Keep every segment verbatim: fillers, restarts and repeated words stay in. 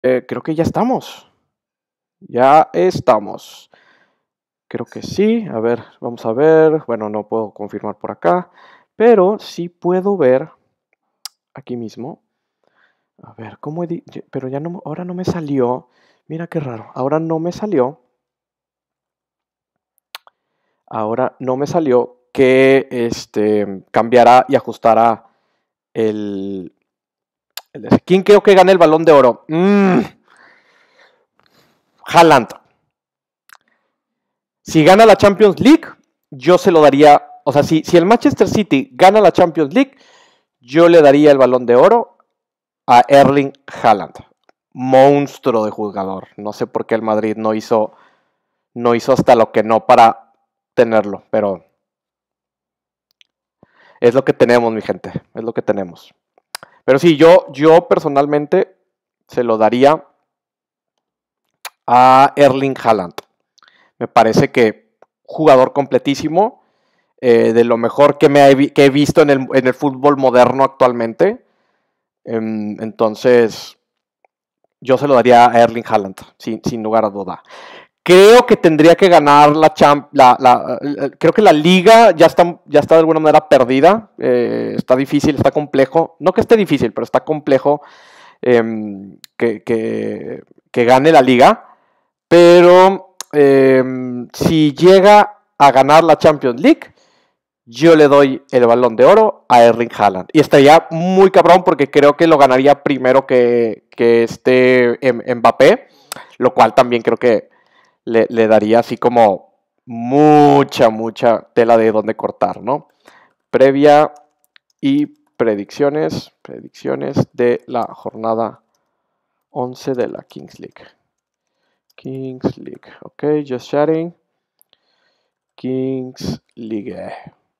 Eh, creo que ya estamos. Ya estamos. Creo que sí. A ver, vamos a ver. Bueno, no puedo confirmar por acá, pero sí puedo ver aquí mismo. A ver, ¿cómo edi- ye- Pero ya no, ahora no me salió. Mira qué raro. Ahora no me salió. Ahora no me salió que este cambiara y ajustara el, el- ¿Quién creo que gane el Balón de Oro? Mm, Haaland. Si gana la Champions League, yo se lo daría, o sea, si, si el Manchester City gana la Champions League, yo le daría el Balón de Oro a Erling Haaland. Monstruo de jugador. No sé por qué el Madrid no hizo, no hizo hasta lo que no para tenerlo, pero es lo que tenemos, mi gente, es lo que tenemos. Pero sí, yo, yo personalmente se lo daría a Erling Haaland. Me parece que jugador completísimo, eh, de lo mejor que, me he, que he visto en el, en el, fútbol moderno actualmente. Um, entonces, yo se lo daría a Erling Haaland, sin, sin lugar a duda. Creo que tendría que ganar la, champ, la, la, la creo que la liga ya está, ya está de alguna manera perdida. Eh, está difícil, está complejo. No que esté difícil, pero está complejo eh, que, que, que gane la liga. Pero eh, si llega a ganar la Champions League, yo le doy el Balón de Oro a Erling Haaland. Y estaría muy cabrón porque creo que lo ganaría primero que, que este Mbappé, lo cual también creo que le, le daría así como mucha, mucha tela de donde cortar, ¿no? Previa y predicciones, predicciones de la jornada once de la Kings League. Kings League, ok, just chatting. Kings League.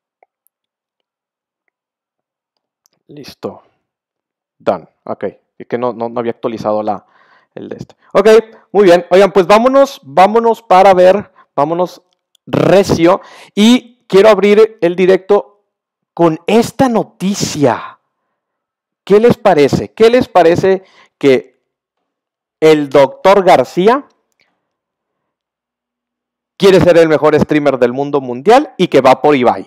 Listo. Done. Ok. Es que no, no, no había actualizado la, el de este. Ok, muy bien. Oigan, pues vámonos, vámonos para ver, vámonos recio. Y quiero abrir el directo con esta noticia. ¿Qué les parece? ¿Qué les parece que el doctor García quiere ser el mejor streamer del mundo mundial y que va por Ibai?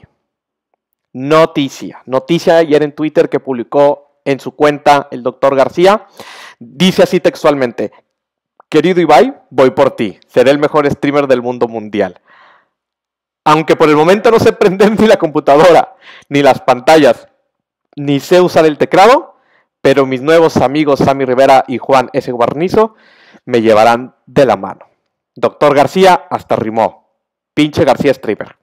Noticia. Noticia ayer en Twitter que publicó en su cuenta el doctor García. Dice así textualmente: querido Ibai, voy por ti. Seré el mejor streamer del mundo mundial. Aunque por el momento no sé prender ni la computadora, ni las pantallas, ni sé usar el teclado, pero mis nuevos amigos Sammy Rivera y Juan S. Guarnizo me llevarán de la mano. Doctor García hasta rimó. Pinche García streamer.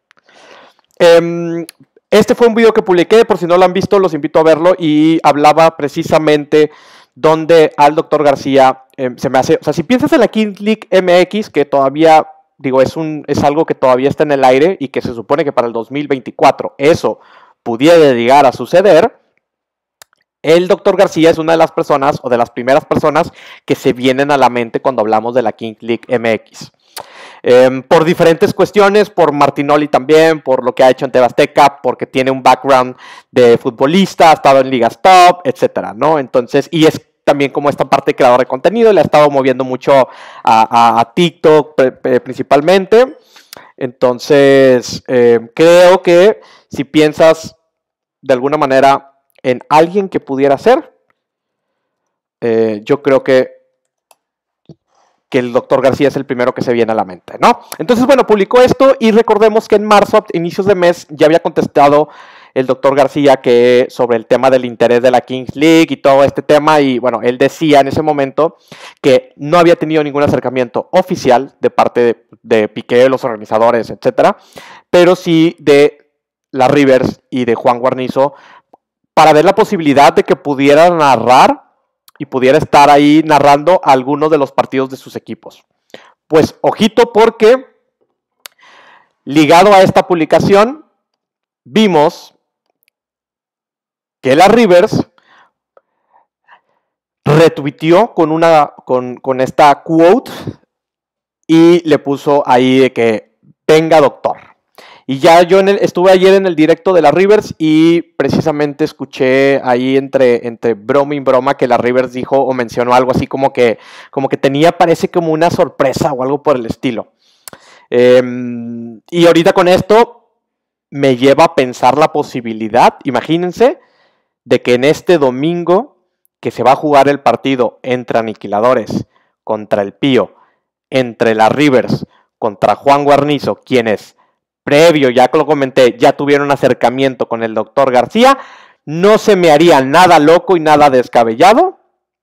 Eh, este fue un video que publiqué, por si no lo han visto, los invito a verlo, y hablaba precisamente donde al doctor García eh, se me hace, o sea, si piensas en la Kings League M X, que todavía, digo, es, un, es algo que todavía está en el aire y que se supone que para el dos mil veinticuatro eso pudiera llegar a suceder, el doctor García es una de las personas, o de las primeras personas, que se vienen a la mente cuando hablamos de la Kings League M X. Eh, por diferentes cuestiones, por Martinoli también, por lo que ha hecho en T V Azteca, porque tiene un background de futbolista, ha estado en ligas top, etcétera, ¿no? Entonces, y es también como esta parte de creador de contenido, le ha estado moviendo mucho a, a, a TikTok principalmente. Entonces, eh, creo que si piensas de alguna manera en alguien que pudiera ser, eh, yo creo que que el doctor García es el primero que se viene a la mente, ¿no? Entonces, bueno, publicó esto y recordemos que en marzo, a inicios de mes, ya había contestado el doctor García que sobre el tema del interés de la Kings League y todo este tema, y bueno, él decía en ese momento que no había tenido ningún acercamiento oficial de parte de, de Piqué, los organizadores, etcétera, pero sí de la Rivers y de Juan Guarnizo para ver la posibilidad de que pudieran narrar y pudiera estar ahí narrando algunos de los partidos de sus equipos. Pues ojito, porque ligado a esta publicación vimos que la Rivers retuiteó con, una, con, con esta quote y le puso ahí de que venga doctor. Y ya yo en el, estuve ayer en el directo de la Rivers y precisamente escuché ahí entre, entre broma y broma que la Rivers dijo o mencionó algo así como que, como que tenía, parece como una sorpresa o algo por el estilo. Eh, y ahorita con esto me lleva a pensar la posibilidad, imagínense, de que en este domingo que se va a jugar el partido entre Aniquiladores contra el Pío, entre la Rivers contra Juan Guarnizo, quienes previo, ya que lo comenté, ya tuvieron un acercamiento con el doctor García, no se me haría nada loco y nada descabellado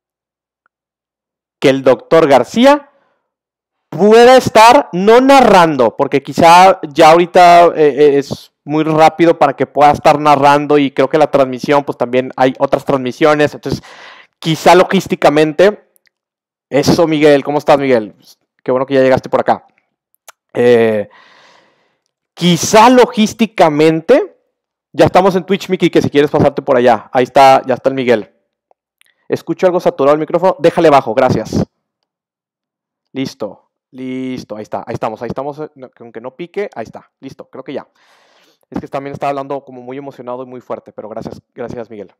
que el doctor García pueda estar no narrando, porque quizá ya ahorita eh, es muy rápido para que pueda estar narrando y creo que la transmisión, pues también hay otras transmisiones, entonces quizá logísticamente, eso Miguel, ¿cómo estás Miguel? Qué bueno que ya llegaste por acá. Eh, quizá logísticamente, ya estamos en Twitch, Miki, que si quieres pasarte por allá, ahí está, ya está el Miguel. Escucho algo saturado el micrófono, déjale bajo, gracias. Listo. Listo, ahí está, ahí estamos, ahí estamos, aunque no pique, ahí está, listo, creo que ya. Es que también estaba hablando como muy emocionado y muy fuerte, pero gracias, gracias Miguel.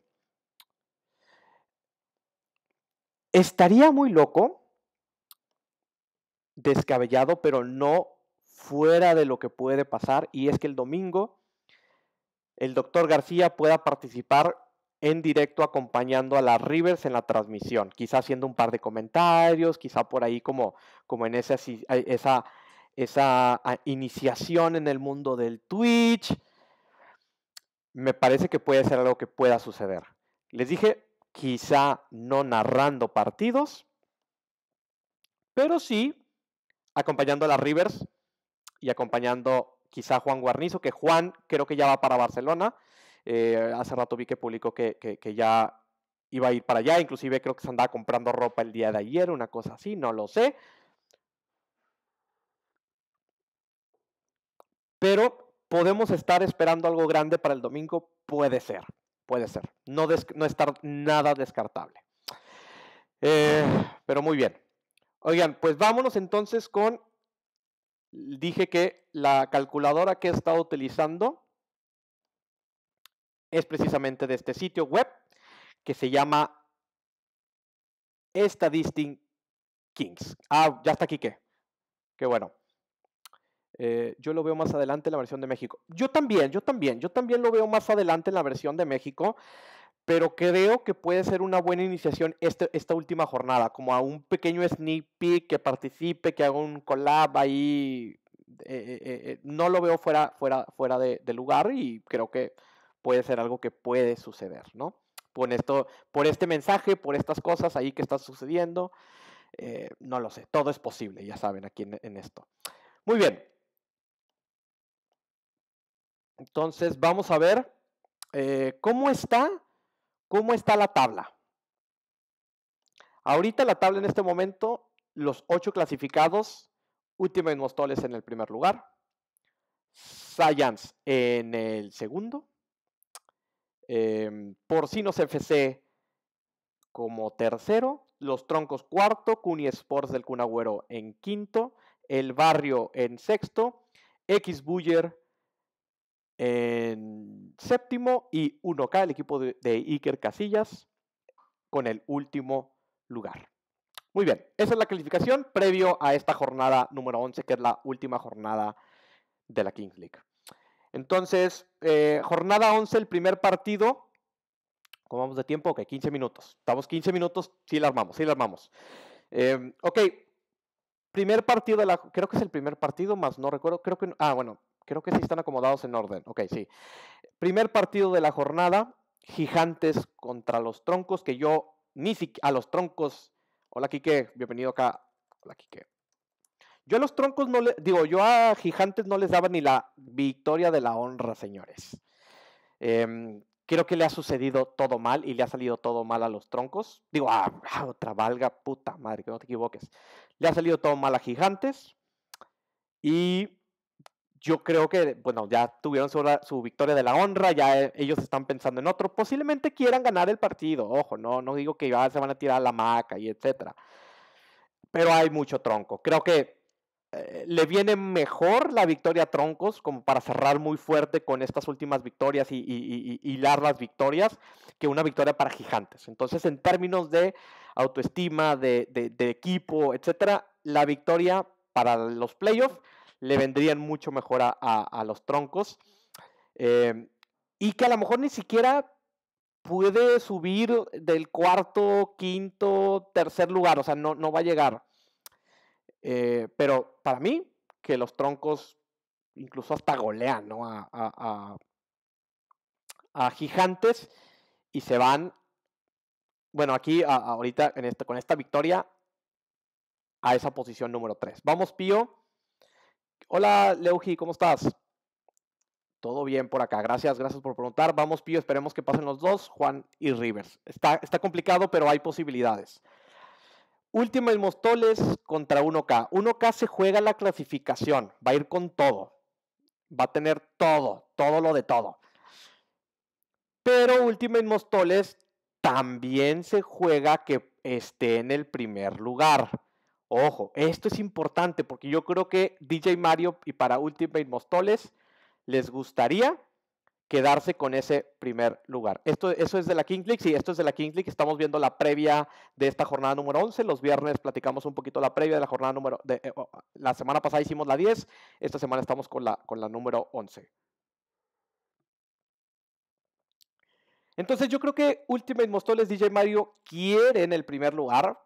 Estaría muy loco, descabellado, pero no fuera de lo que puede pasar, y es que el domingo el doctor García pueda participar en directo acompañando a las Rivers en la transmisión, quizá haciendo un par de comentarios, quizá por ahí como, como en esa, esa, esa iniciación en el mundo del Twitch. Me parece que puede ser algo que pueda suceder. Les dije, quizá no narrando partidos, pero sí acompañando a las Rivers y acompañando quizá a Juan Guarnizo, que Juan creo que ya va para Barcelona. Eh, hace rato vi que publicó que, que, que ya iba a ir para allá, inclusive creo que se andaba comprando ropa el día de ayer, una cosa así, no lo sé. Pero podemos estar esperando algo grande para el domingo, puede ser, puede ser, no, des, no estar nada descartable. Eh, pero muy bien. Oigan, pues vámonos entonces con, dije que la calculadora que he estado utilizando es precisamente de este sitio web que se llama Statistics Kings. Ah, ya está aquí, ¿qué? Qué bueno. Eh, yo lo veo más adelante en la versión de México. Yo también, yo también, yo también lo veo más adelante en la versión de México, pero creo que puede ser una buena iniciación este, esta última jornada, como a un pequeño sneak peek, que participe, que haga un collab ahí. Eh, eh, eh, no lo veo fuera, fuera, fuera de, de lugar y creo que puede ser algo que puede suceder, ¿no? Por, esto, por este mensaje, por estas cosas ahí que está sucediendo, eh, no lo sé, todo es posible, ya saben, aquí en, en esto. Muy bien. Entonces, vamos a ver eh, cómo está, cómo está la tabla. Ahorita la tabla en este momento, los ocho clasificados, Ultimate Mostoles en el primer lugar, Science en el segundo, eh, Porcinos F C como tercero, Los Troncos cuarto, Cuni Sports del Kun Agüero en quinto, El Barrio en sexto, X Buller en séptimo y uno K, el equipo de, de Iker Casillas, con el último lugar. Muy bien, esa es la calificación previo a esta jornada número once, que es la última jornada de la Kings League. Entonces, eh, jornada once, el primer partido. ¿Cómo vamos de tiempo? Ok, quince minutos. Estamos quince minutos, sí la armamos, sí la armamos. Eh, ok, primer partido de la... Creo que es el primer partido, más no recuerdo. Creo que... Ah, bueno, creo que sí están acomodados en orden. Ok, sí. Primer partido de la jornada, Gigantes contra los Troncos, que yo ni siquiera... A los Troncos... Hola, Quique, bienvenido acá. Hola, Quique. Yo a los Troncos no le... Digo, yo a Gigantes no les daba ni la victoria de la honra, señores. Eh, creo que le ha sucedido todo mal y le ha salido todo mal a los Troncos. Digo, ah, otra valga, puta madre, que no te equivoques. Le ha salido todo mal a Gigantes. Y yo creo que, bueno, ya tuvieron su, su victoria de la honra, ya ellos están pensando en otro. Posiblemente quieran ganar el partido, ojo, no, no digo que ya se van a tirar a la maca y etcétera. Pero hay mucho tronco. Creo que eh, le viene mejor la victoria a Troncos, como para cerrar muy fuerte con estas últimas victorias y, y, y, y hilar las victorias, que una victoria para Gigantes. Entonces, en términos de autoestima, de, de, de equipo, etcétera, la victoria para los playoffs le vendrían mucho mejor a, a, a los Troncos. Eh, y que a lo mejor ni siquiera puede subir del cuarto, quinto, tercer lugar, o sea, no, no va a llegar. Eh, pero para mí, que los Troncos incluso hasta golean, ¿no? A, a, a, a Gigantes y se van, bueno, aquí a, a ahorita en esta, con esta victoria a esa posición número tres. Vamos, Pío. Hola, Leuji, ¿cómo estás? Todo bien por acá, gracias, gracias por preguntar. Vamos, Pío, esperemos que pasen los dos, Juan y Rivers. Está, está complicado, pero hay posibilidades. Ultimate Mostoles contra uno K. uno K se juega la clasificación, va a ir con todo. Va a tener todo, todo lo de todo. Pero Ultimate Mostoles también se juega que esté en el primer lugar. Ojo, esto es importante porque yo creo que D J Mario y para Ultimate Mostoles les gustaría quedarse con ese primer lugar. Esto, eso es de la King League, sí, esto es de la King League. Estamos viendo la previa de esta jornada número once. Los viernes platicamos un poquito la previa de la jornada número... De, eh, la semana pasada hicimos la diez, esta semana estamos con la, con la número once. Entonces yo creo que Ultimate Mostoles D J Mario quieren el primer lugar.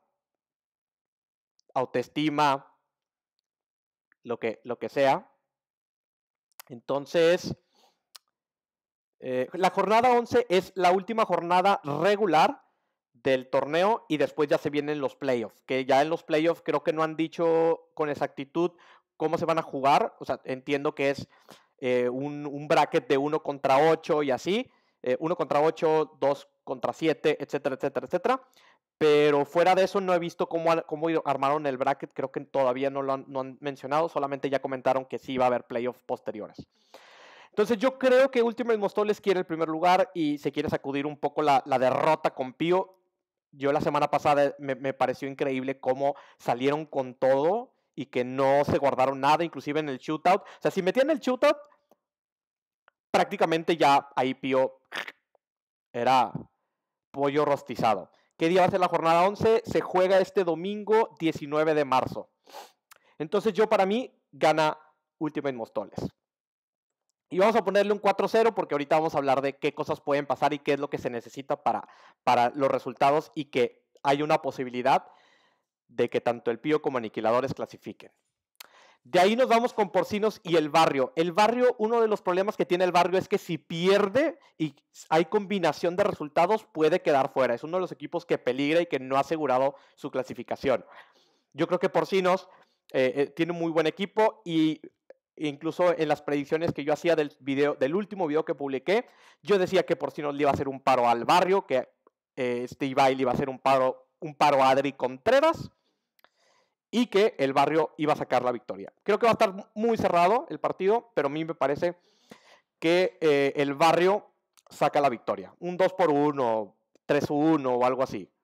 Autoestima, lo que, lo que sea. Entonces, eh, la jornada once es la última jornada regular del torneo y después ya se vienen los playoffs, que ya en los playoffs creo que no han dicho con exactitud cómo se van a jugar. O sea, entiendo que es eh, un, un bracket de uno contra ocho y así. Eh, uno contra ocho, dos contra siete, etcétera, etcétera, etcétera. Pero fuera de eso no he visto cómo, cómo armaron el bracket, creo que todavía no lo han, no han mencionado, solamente ya comentaron que sí va a haber playoffs posteriores. Entonces yo creo que Ultimate Mostoles quiere el primer lugar y se quiere sacudir un poco la, la derrota con Pío. Yo la semana pasada me, me pareció increíble cómo salieron con todo y que no se guardaron nada, inclusive en el shootout. O sea, si metían el shootout, prácticamente ya ahí Pío era pollo rostizado. ¿Qué día va a ser la jornada once? Se juega este domingo diecinueve de marzo. Entonces yo para mí gana Ultimate Mostoles. Y vamos a ponerle un cuatro cero porque ahorita vamos a hablar de qué cosas pueden pasar y qué es lo que se necesita para, para los resultados y que hay una posibilidad de que tanto el Pío como Aniquiladores clasifiquen. De ahí nos vamos con Porcinos y el Barrio. El Barrio, uno de los problemas que tiene el Barrio es que si pierde y hay combinación de resultados, puede quedar fuera. Es uno de los equipos que peligra y que no ha asegurado su clasificación. Yo creo que Porcinos eh, eh, tiene un muy buen equipo y incluso en las predicciones que yo hacía del, video, del último video que publiqué, yo decía que Porcinos le iba a hacer un paro al Barrio, que eh, este Ibai le iba a hacer un paro, un paro a Adri Contreras y que el Barrio iba a sacar la victoria. Creo que va a estar muy cerrado el partido, pero a mí me parece que eh, el Barrio saca la victoria. Un dos por uno, tres uno o algo así.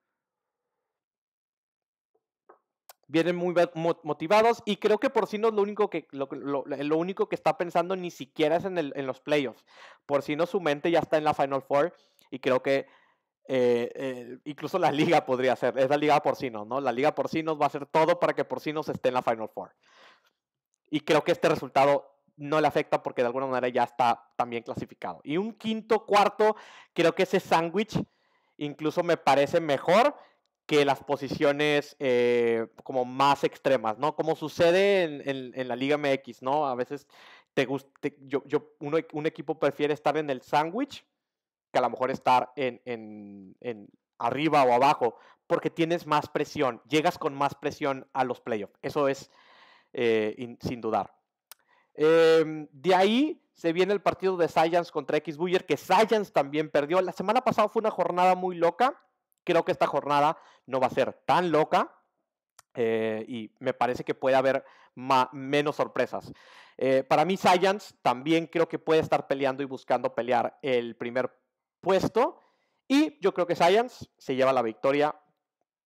Vienen muy motivados y creo que Porcinos lo único que, lo, lo, lo único que está pensando ni siquiera es en, el, en los playoffs. Porcinos su mente ya está en la Final Four y creo que eh, eh, incluso la liga podría ser, es la liga Porcinos, ¿no? La liga Porcinos va a hacer todo para que Porcinos esté en la Final Four. Y creo que este resultado no le afecta porque de alguna manera ya está también clasificado. Y un quinto, cuarto, creo que ese sándwich incluso me parece mejor que las posiciones eh, como más extremas, ¿no? Como sucede en, en, en la Liga M X, ¿no? A veces te gusta, te, yo, yo, uno, un equipo prefiere estar en el sándwich que a lo mejor estar en, en, en arriba o abajo, porque tienes más presión, llegas con más presión a los playoffs. Eso es eh, in, sin dudar. Eh, de ahí se viene el partido de Science contra X-Buyer, que Science también perdió. La semana pasada fue una jornada muy loca. Creo que esta jornada no va a ser tan loca eh, y me parece que puede haber menos sorpresas. Eh, para mí Science también creo que puede estar peleando y buscando pelear el primer puesto y yo creo que Science se lleva la victoria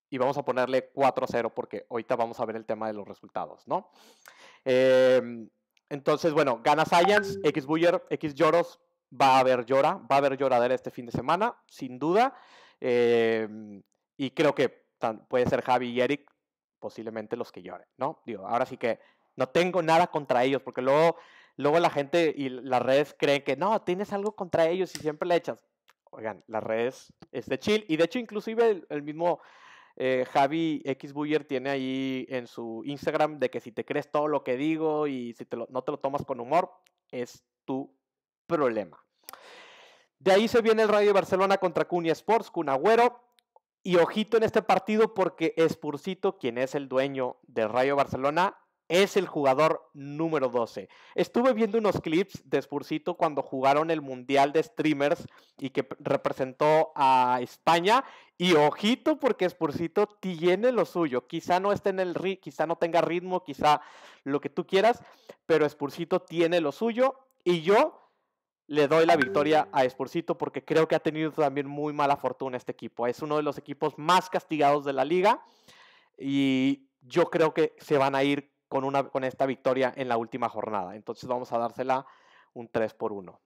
y vamos a ponerle cuatro a cero porque ahorita vamos a ver el tema de los resultados, ¿no? Eh, entonces, bueno, gana Science, X Buller, X Lloros, va a haber llora, va a haber lloradera este fin de semana, sin duda. Eh, y creo que puede ser Javi y Eric, posiblemente los que lloren, ¿no? Digo, ahora sí que no tengo nada contra ellos, porque luego, luego la gente y las redes creen que no, tienes algo contra ellos y siempre le echas. Oigan, las redes es de chill, y de hecho inclusive el, el mismo eh, Javi X Buller tiene ahí en su Instagram de que si te crees todo lo que digo y si te lo, no te lo tomas con humor, es tu problema. De ahí se viene el Rayo de Barcelona contra Cunha Sports, Kun Agüero. Y ojito en este partido porque Spursito, quien es el dueño del Rayo Barcelona, es el jugador número doce. Estuve viendo unos clips de Spursito cuando jugaron el Mundial de Streamers y que representó a España. Y ojito porque Spursito tiene lo suyo. Quizá no esté en el ritmo, quizá no tenga ritmo, quizá lo que tú quieras, pero Spursito tiene lo suyo. Y yo le doy la victoria a Spursito porque creo que ha tenido también muy mala fortuna este equipo. Es uno de los equipos más castigados de la liga y yo creo que se van a ir con, una, con esta victoria en la última jornada. Entonces vamos a dársela un tres por uno.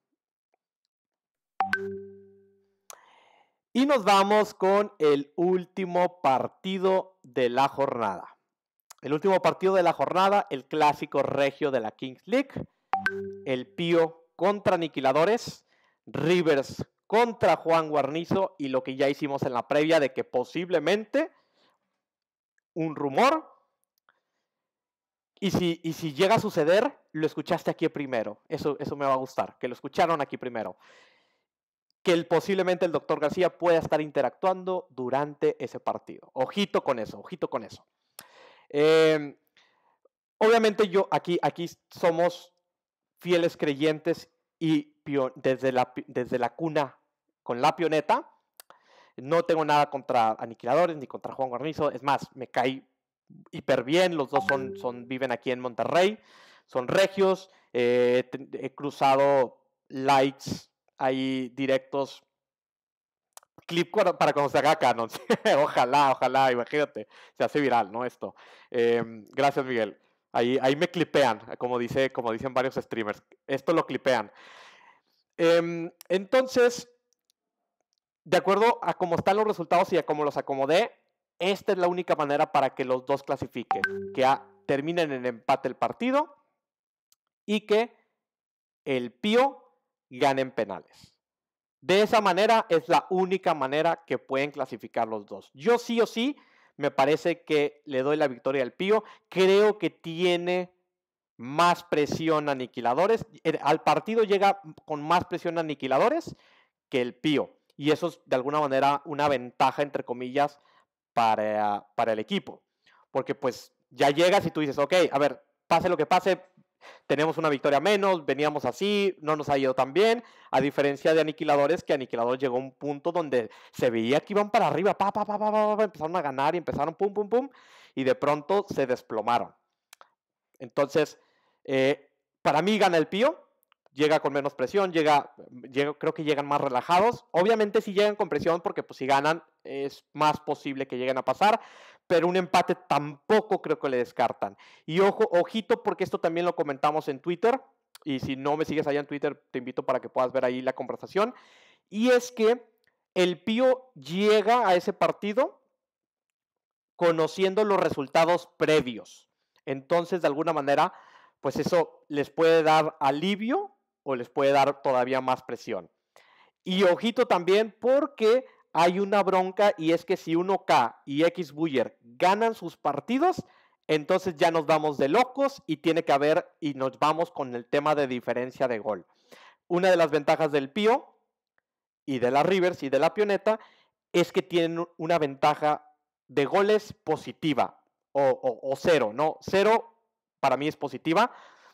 Y nos vamos con el último partido de la jornada. El último partido de la jornada, el clásico regio de la Kings League. El Pío contra Aniquiladores, Rivers contra Juan Guarnizo y lo que ya hicimos en la previa de que posiblemente un rumor y si, y si llega a suceder, lo escuchaste aquí primero. Eso, eso me va a gustar, que lo escucharon aquí primero. Que el, posiblemente el doctor García pueda estar interactuando durante ese partido. Ojito con eso, ojito con eso. Eh, obviamente yo aquí, aquí somos fieles creyentes y desde la, desde la cuna con la pioneta. No tengo nada contra Aniquiladores ni contra Juan Guarnizo. Es más, me cae hiper bien. Los dos son, son, viven aquí en Monterrey. Son regios. Eh, he cruzado likes ahí directos. Clip para cuando se haga canon. Ojalá, ojalá, imagínate. Se hace viral, ¿no? Esto. Eh, gracias, Miguel. Ahí, ahí me clipean, como, dice, como dicen varios streamers. Esto lo clipean. Eh, entonces, de acuerdo a cómo están los resultados y a cómo los acomodé, esta es la única manera para que los dos clasifiquen. Que a, terminen en empate el partido y que el Pío gane en penales. De esa manera es la única manera que pueden clasificar los dos. Yo sí o sí me parece que le doy la victoria al Pío. Creo que tiene más presión a Aniquiladores. Al partido llega con más presión a Aniquiladores que el Pío. Y eso es de alguna manera una ventaja, entre comillas, para, para el equipo. Porque pues ya llegas y tú dices, ok, a ver, pase lo que pase, tenemos una victoria menos, veníamos así, no nos ha ido tan bien, a diferencia de Aniquiladores, que Aniquiladores llegó a un punto donde se veía que iban para arriba, pa, pa, pa, pa, pa, pa, empezaron a ganar y empezaron pum, pum, pum, y de pronto se desplomaron. Entonces, eh, para mí gana el Pío, llega con menos presión, llega, llega, creo que llegan más relajados. Obviamente si llegan con presión, porque pues si ganan es más posible que lleguen a pasar, pero un empate tampoco creo que le descartan. Y ojo, ojito, porque esto también lo comentamos en Twitter, y si no me sigues allá en Twitter, te invito para que puedas ver ahí la conversación, y es que el Pío llega a ese partido conociendo los resultados previos. Entonces, de alguna manera, pues eso les puede dar alivio o les puede dar todavía más presión. Y ojito también porque hay una bronca y es que si uno K y X Buller ganan sus partidos, entonces ya nos vamos de locos y tiene que haber y nos vamos con el tema de diferencia de gol. Una de las ventajas del Pío y de la Rivers y de la Pioneta es que tienen una ventaja de goles positiva o, o, o cero, ¿no? Cero para mí es positiva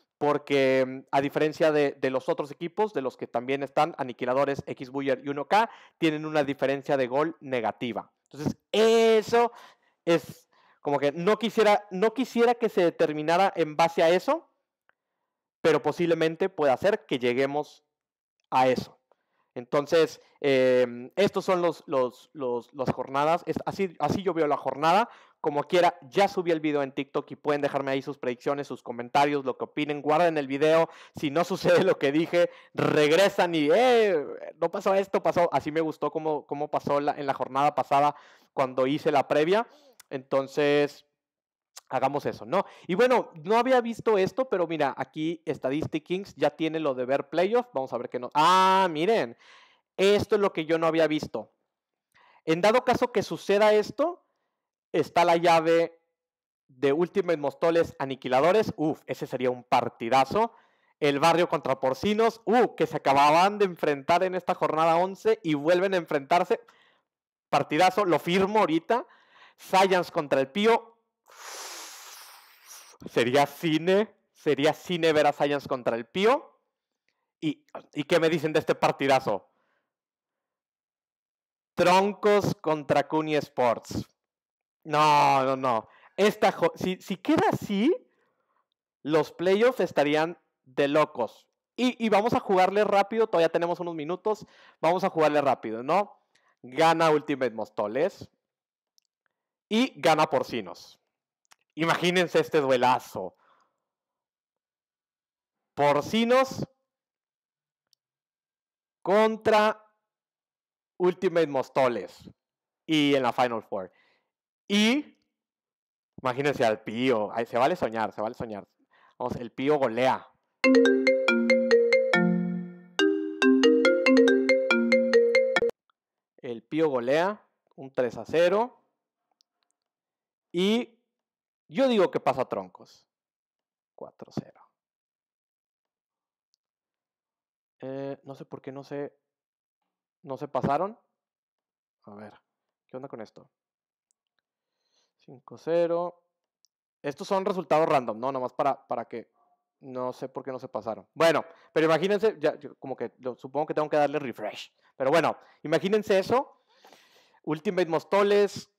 porque a diferencia de, de los otros equipos, de los que también están, Aniquiladores, X Buller y uno K, tienen una diferencia de gol negativa. Entonces, eso es como que no quisiera, no quisiera que se determinara en base a eso, pero posiblemente pueda ser que lleguemos a eso. Entonces, eh, estos son los, los, los, las jornadas. Es, así, así yo veo la jornada. Como quiera, ya subí el video en TikTok y pueden dejarme ahí sus predicciones, sus comentarios, lo que opinen. Guarden el video. Si no sucede lo que dije, regresan y, eh, no pasó esto, pasó. Así me gustó cómo, cómo pasó la, en la jornada pasada cuando hice la previa. Entonces, hagamos eso, ¿no? Y bueno, no había visto esto, pero mira, aquí Statistics ya tiene lo de ver playoff. Vamos a ver qué no. Ah, miren, esto es lo que yo no había visto. En dado caso que suceda esto, está la llave de Ultimate Mostoles Aniquiladores. Uf, ese sería un partidazo. El Barrio contra Porcinos. Uh, que se acababan de enfrentar en esta jornada once y vuelven a enfrentarse. Partidazo, lo firmo ahorita. Science contra el Pío. Sería cine. Sería cine ver a Science contra el Pío. ¿Y, ¿Y qué me dicen de este partidazo? Troncos contra Cuni Sports. No, no, no. Esta, si, si queda así, los playoffs estarían de locos. Y, y vamos a jugarle rápido, todavía tenemos unos minutos. Vamos a jugarle rápido, ¿no? Gana Ultimate Mostoles. Y gana Porcinos. Imagínense este duelazo. Porcinos contra Ultimate Mostoles. Y en la Final Four. Y imagínense al Pío. Ay, se vale soñar, se vale soñar. Vamos, el Pío golea. El Pío golea. Un tres a cero. Y yo digo que pasa Troncos. cuatro a cero. Eh, no sé por qué no se, no se pasaron. A ver, ¿qué onda con esto? cinco a cero. Estos son resultados random, ¿no? Nomás para, para que... No sé por qué no se pasaron. Bueno, pero imagínense, ya, yo como que yo supongo que tengo que darle refresh. Pero bueno, imagínense eso. Ultimate Mostoles.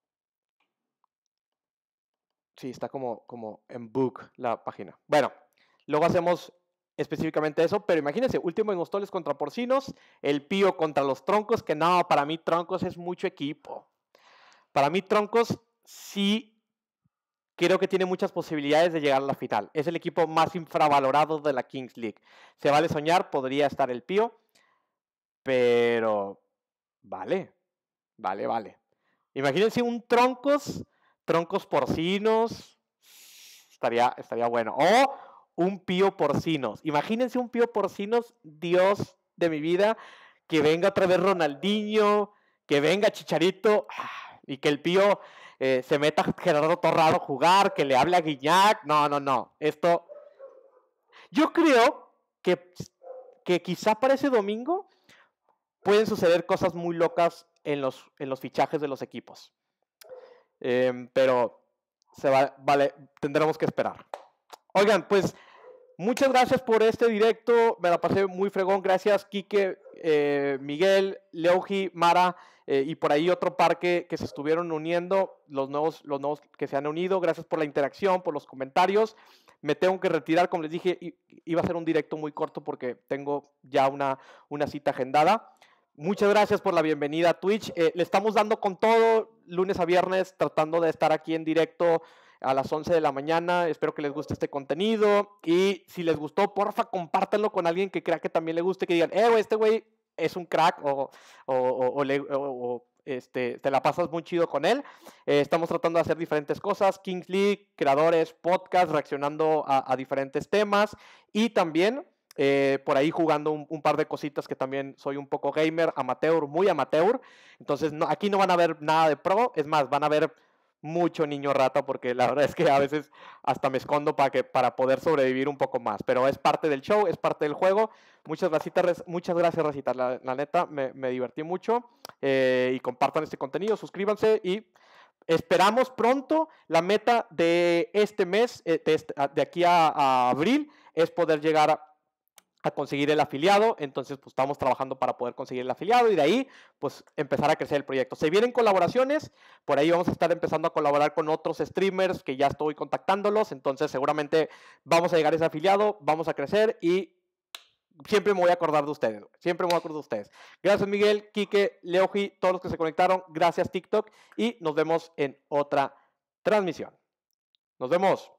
Sí, está como, como en book la página. Bueno, luego hacemos específicamente eso, pero imagínense, Ultimate Mostoles contra Porcinos, el Pío contra los Troncos, que no, para mí Troncos es mucho equipo. Para mí Troncos sí creo que tiene muchas posibilidades de llegar a la final. Es el equipo más infravalorado de la Kings League. Se vale soñar, podría estar el Pío, pero vale, vale, vale. Imagínense un Troncos, Troncos Porcinos, estaría, estaría bueno. O un Pío Porcinos. Imagínense un Pío Porcinos, Dios de mi vida, que venga otra vez Ronaldinho, que venga Chicharito, y que el Pío eh, se meta Gerardo Torrado a jugar, que le hable a Guiñac. No, no, no. Esto. Yo creo que, que quizá para ese domingo pueden suceder cosas muy locas en los, en los fichajes de los equipos. Eh, pero se va, vale, tendremos que esperar. Oigan, pues muchas gracias por este directo. Me la pasé muy fregón. Gracias, Quique, eh, Miguel, Leuji, Mara. Eh, y por ahí otro par que, que se estuvieron uniendo, los nuevos, los nuevos que se han unido. Gracias por la interacción, por los comentarios. Me tengo que retirar, como les dije, iba a ser un directo muy corto porque tengo ya una, una cita agendada. Muchas gracias por la bienvenida a Twitch. Eh, le estamos dando con todo, lunes a viernes, tratando de estar aquí en directo a las once de la mañana. Espero que les guste este contenido. Y si les gustó, porfa, compártanlo con alguien que crea que también le guste, que digan, eh, este güey es un crack o, o, o, o, le, o, o este, te la pasas muy chido con él. Eh, estamos tratando de hacer diferentes cosas, Kings League, creadores, podcast, reaccionando a, a diferentes temas y también eh, por ahí jugando un, un par de cositas que también soy un poco gamer, amateur, muy amateur. Entonces no, aquí no van a ver nada de pro, es más, van a ver mucho niño rata porque la verdad es que a veces hasta me escondo para, que, para poder sobrevivir un poco más, pero es parte del show, es parte del juego. Muchas gracias, muchas gracias Racita, la, la neta me, me divertí mucho eh, y compartan este contenido, suscríbanse y esperamos pronto. La meta de este mes, eh, de, este, de aquí a, a abril, es poder llegar a a conseguir el afiliado. Entonces pues estamos trabajando para poder conseguir el afiliado y de ahí pues empezar a crecer el proyecto. Se vienen colaboraciones, por ahí vamos a estar empezando a colaborar con otros streamers que ya estoy contactándolos, entonces seguramente vamos a llegar a ese afiliado, vamos a crecer y siempre me voy a acordar de ustedes. Siempre me voy a acordar de ustedes. Gracias, Miguel, Quique, Leoji, todos los que se conectaron. Gracias, TikTok. Y nos vemos en otra transmisión. Nos vemos.